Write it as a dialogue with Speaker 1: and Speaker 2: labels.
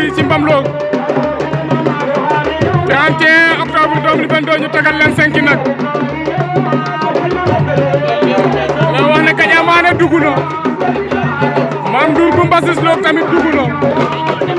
Speaker 1: fii ci Mbamlo 31 octobre 2022 ñu tegal leen 5 nag mais wax ne Kadia Mané dugg na Mame Ndour bu Mbassis Lo tamit dugg na